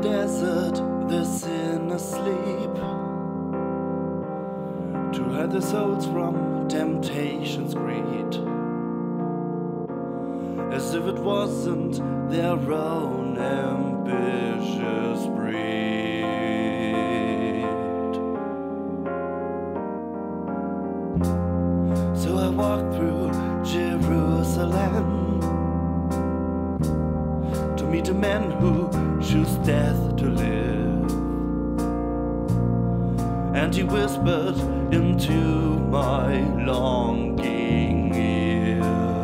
desert, the sinner sleep, to hide their souls from temptation's greed, as if it wasn't their own ambitious breed. So I walked through Jerusalem to meet a man who choose death to live, and he whispered into my longing ear,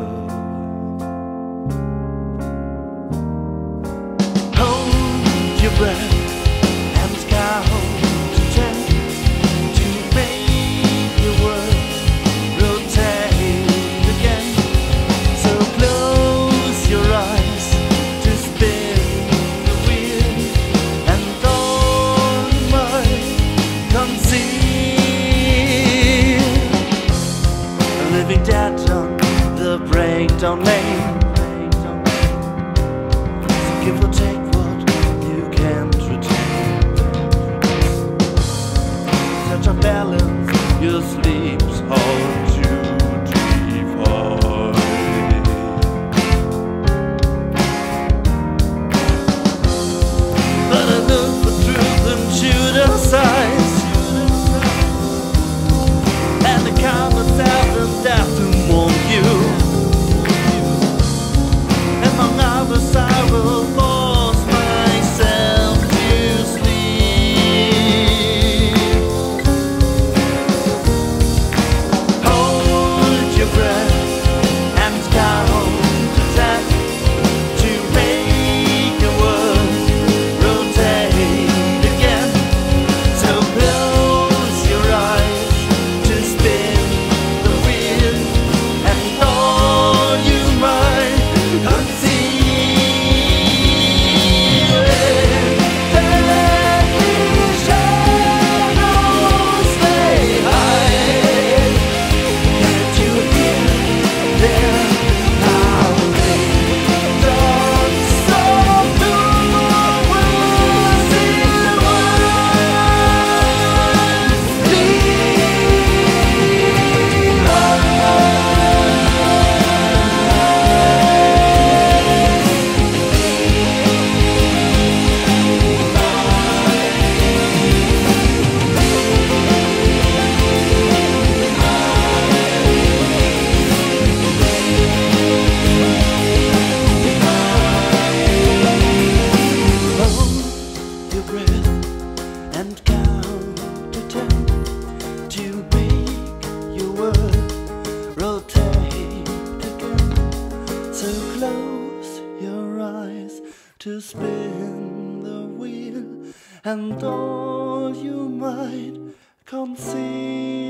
hold your breath and count to 10, to make your world rotate again. So close your eyes to spin the wheel, and all my conceal, a living dead on the breakdown lane. So give or take what you can't retain. Such a balance, your sleep's hard to define. But I look for truth and Judas' eyes, and the comets out and death to warn you. Among others, I will force myself to sleep. Hold your breath and count to 10, to make your world rotate again. So close your eyes to spin the wheel, and all you might conceal. Deadly shadows they hide. Can't you hear their howling? Dogs of doom will see ones leave us. Hold your breath and count to 10, to make your world rotate again. So close your eyes to spin the wheel, and all you might conceal.